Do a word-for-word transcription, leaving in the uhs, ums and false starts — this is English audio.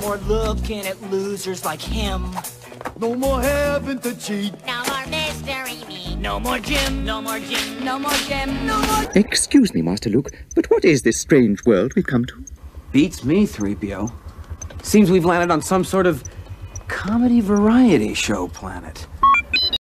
more looking at losers like him. No more having to cheat. No more mystery meat. No more Jim. No more Jim. No more Jim. No more... Excuse me, Master Luke, but what is this strange world we've come to? Beats me, three P O. Seems we've landed on some sort of comedy variety show planet.